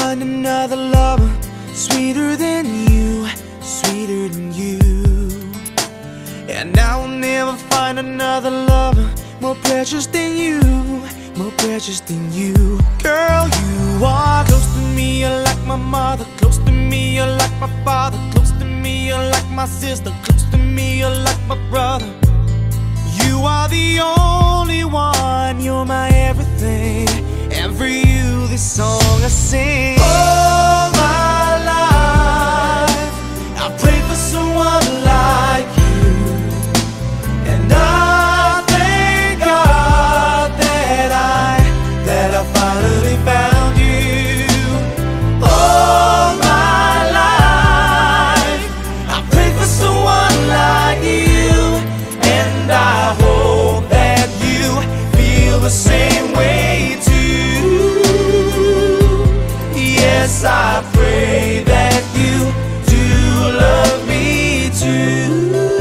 find another lover sweeter than you, sweeter than you. And I will never find another lover more precious than you, more precious than you. Girl, you are close to me, you're like my mother. Close to me, you're like my father. Close to me, you're like my sister. Close to me, you're like my brother. You are the only one, you're my everything. And for you, this song I sing. All my life I pray for someone like you, and I thank God that I finally found you. All my life I pray for someone like you, and I hope that you feel the same way too. Yes, I pray that you do love me too.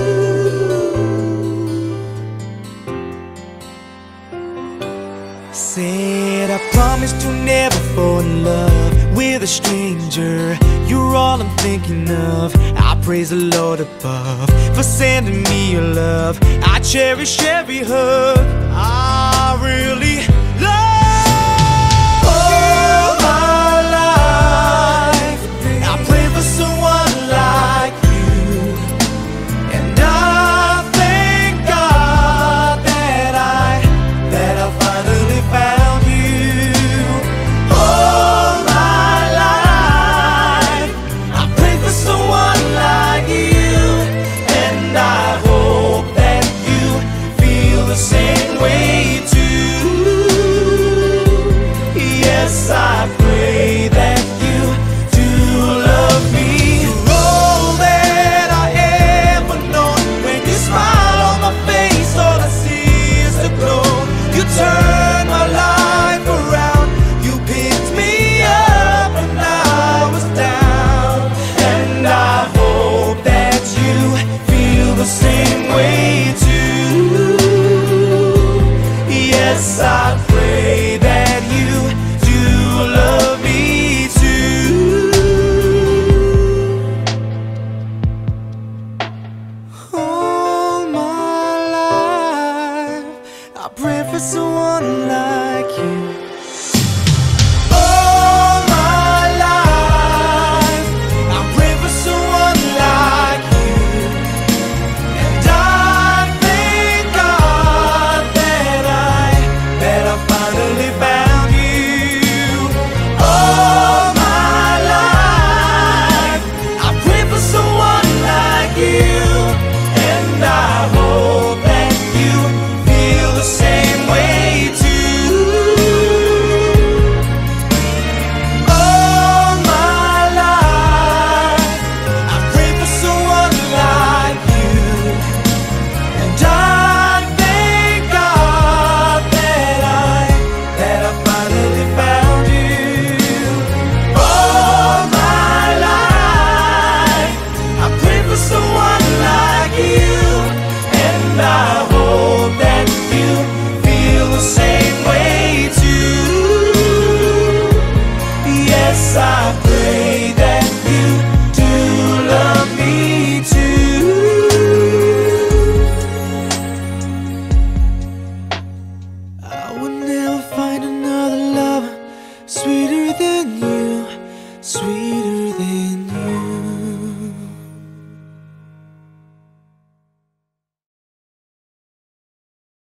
Said I promise to never fall in love with a stranger. You're all I'm thinking of. I praise the Lord above for sending me your love. I cherish every hug. I really love. All my life I pray for someone like you, and I thank God that I finally found you. All my life I pray for someone like you, and I hope that you feel the same way too. Yes, I pray that you do love me. You're all that I ever known. When you smile on my face, all I see is the glow. You turn my life around. You picked me up when I was down, and I hope that you feel the same way too. Yes, I pray that you do love me too. All my life I pray for someone like you. All my life I pray for someone like you, and I thank God that I finally found you. All my life I pray for someone like you, and I hope that you feel the same way too. All my life I pray for someone like you, and I thank God that I finally found you. All my life I pray for someone like you, and I hope that you feel the same way too. Yes, I pray that you do love me too. I would never find another lover sweeter than you, sweet.